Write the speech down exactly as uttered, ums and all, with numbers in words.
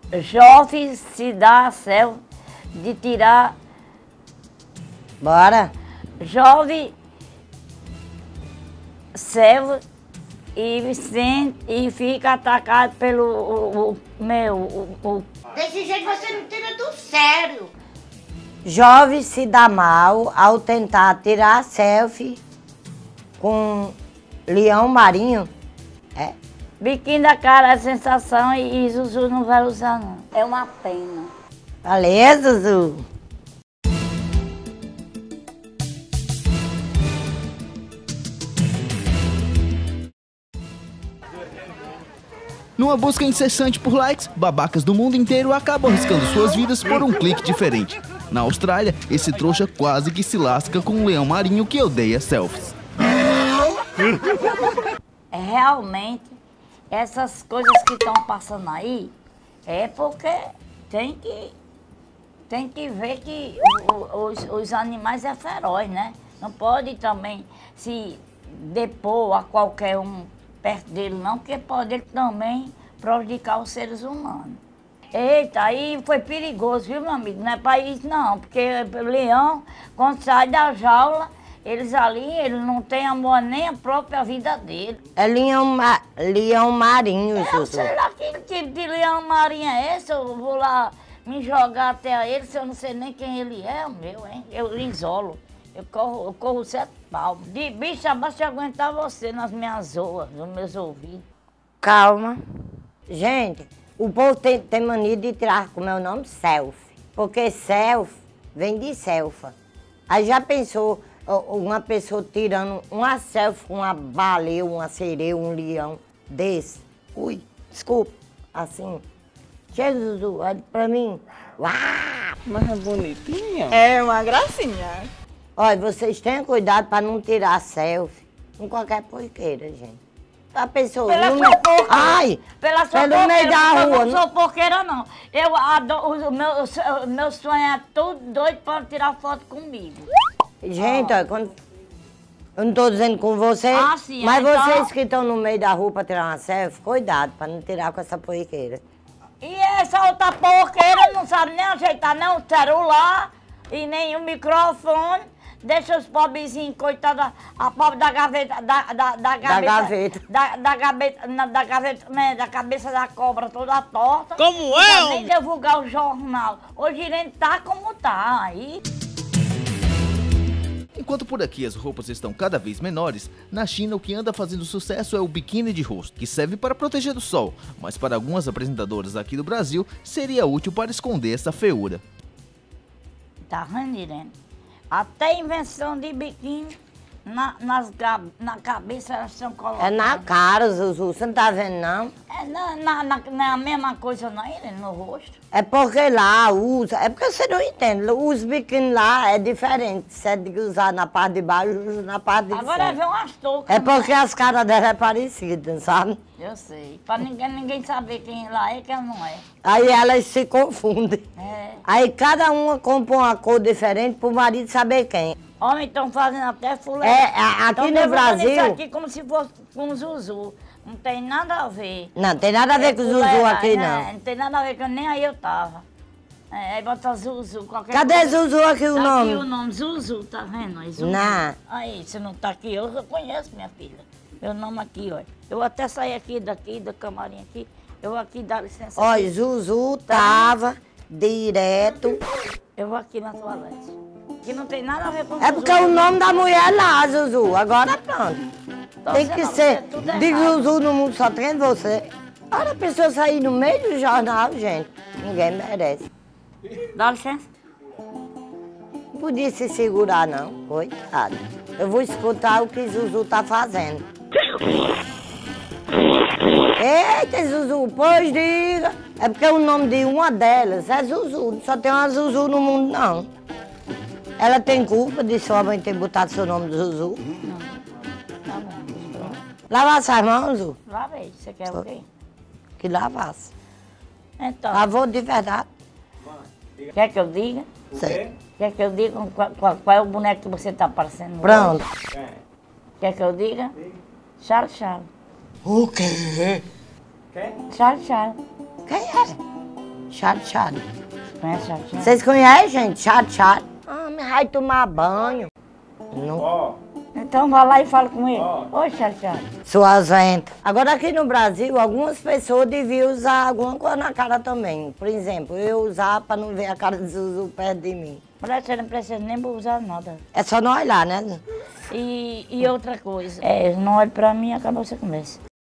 Jovem se dá a selfie de tirar... Bora. Jovem selfie e, sente, e fica atacado pelo o, o, meu... O, o... Desse jeito você não tira do sério. Jovem se dá mal ao tentar tirar selfie com leão marinho. É. Biquinho da cara é sensação e, e Zuzu não vai usar, não. É uma pena. Valeu, Zuzu. Numa busca incessante por likes, babacas do mundo inteiro acabam arriscando suas vidas por um clique diferente. Na Austrália, esse trouxa quase que se lasca com um leão marinho que odeia selfies. Realmente, essas coisas que estão passando aí, é porque tem que, tem que ver que o, os, os animais é feroz, né? Não pode também se depor a qualquer um perto dele, não, porque pode também prejudicar os seres humanos. Eita, aí foi perigoso, viu, meu amigo? Não é para isso, não, porque o leão, quando sai da jaula, eles ali, ele não tem amor nem a própria vida dele. É leão, ma leão marinho, Eu Zuzu. sei lá que tipo de leão marinho é esse, eu vou lá me jogar até a ele, se eu não sei nem quem ele é, o meu, hein? Eu isolo, eu corro, eu corro sete palmos. De bicho abaixo de aguentar você nas minhas zoas, nos meus ouvidos. Calma. Gente, o povo tem, tem mania de tirar, como é o nome, selfie. Porque selfie vem de selfa. Aí já pensou uma pessoa tirando uma selfie com uma baleia, uma sereia, um leão desse? Ui, desculpa, assim. Chega, Zuzu, olha pra mim. Uau! Mas é bonitinha. É uma gracinha. Olha, vocês tenham cuidado para não tirar selfie com qualquer porqueira, gente. A pessoa... Pela não... sua porca. Ai! Pela sua pelo meio da eu rua. não sou porqueira, não. Eu adoro, o meu, o meu sonho é tudo doido para tirar foto comigo. Gente, olha, quando... eu não estou dizendo com você, Ah, sim, mas então- vocês que estão no meio da rua para tirar uma selfie, cuidado para não tirar com essa porqueira. E essa outra porqueira não sabe nem ajeitar nem o celular e nem o microfone. Deixa os pobrezinhos, coitada, a pobre da gaveta, da, da, da gaveta, gaveta. da, da gaveta, na- da gaveta, né, da cabeça da cobra toda torta. Como Não é, pode nem homem? divulgar o jornal. Hoje a gente tá como tá, aí... Enquanto por aqui as roupas estão cada vez menores, na China o que anda fazendo sucesso é o biquíni de rosto, que serve para proteger do sol, mas para algumas apresentadoras aqui do Brasil seria útil para esconder essa feiura. Tá vendo, Irene? Até invenção de biquíni na, nas, ga- na cabeça elas estão colocando. É na cara, Zuzu, você não tá vendo, não? É na, na, na, não é a mesma coisa não, Irene, no rosto. É porque lá usa, é porque você não entende, os biquíni lá é diferente, você é de usar na parte de baixo, usa na parte de Agora cima. vem umas toucas. É porque as caras dela é parecidas, sabe? Eu sei. Pra ninguém, ninguém saber quem lá é e quem não é. Aí elas se confundem. É. Aí cada uma compra uma cor diferente pro marido saber quem. Homem, estão fazendo até fulé. É, a- aqui Tão no levantando Brasil- isso aqui como se fosse com o Zuzu. Não tem nada a ver. Não, tem nada a ver É com o Zuzu fuleira, aqui, né? não. Não tem nada a ver, que eu nem aí eu tava. É, aí bota Zuzu, qualquer Cadê coisa. Zuzu aqui o Tá nome? aqui o nome, Zuzu, tá vendo? Aí, Zuzu. Não. Aí, se não tá aqui, eu conheço, minha filha. Meu nome aqui, ó. Eu até saí aqui daqui, do camarim aqui. Eu vou aqui, dá licença. Olha, aqui. Zuzu tava direto. Eu vou aqui na toalete. Que não tem nada a ver com É Zuzu. porque é o nome da mulher lá, Zuzu. Agora pronto. Tô Tem que dizendo ser. pra você, tudo De errado. Zuzu no mundo só tem você. Olha a pessoa sair no meio do jornal, gente. Ninguém merece. Dá licença. Não podia se segurar, não. Coitado. Eu vou escutar o que Zuzu tá fazendo. Eita, Zuzu, pois diga. É porque o nome de uma delas é Zuzu. Só tem uma Zuzu no mundo, não. Ela tem culpa de sua mãe ter botado seu nome de Zuzu? Tá bom. Lavasse as mãos, Zuzu? Lavei. Você quer o quê? Que lavasse. Então, Lavou de verdade. quer que eu diga? Sei. Quer que eu diga qual, qual- qual é o boneco que você tá parecendo? Pronto. Quer que eu diga? Charles Charles. O quê? Charles Charles. Quem é? Chato, chato. Conhece chato, chato? Vocês conhecem, gente? Chato, chato. Ah, me vai tomar banho. Não. Então vai lá e fala com ele. Oi, chato, chato. Suas ventas. Agora aqui no Brasil, algumas pessoas deviam usar alguma coisa na cara também. Por exemplo, eu usar para não ver a cara de Zuzu perto de mim. Mulher, você não precisa nem usar nada. É só não olhar, né? E, e outra coisa, é, não olhe pra mim e acabou essa conversa.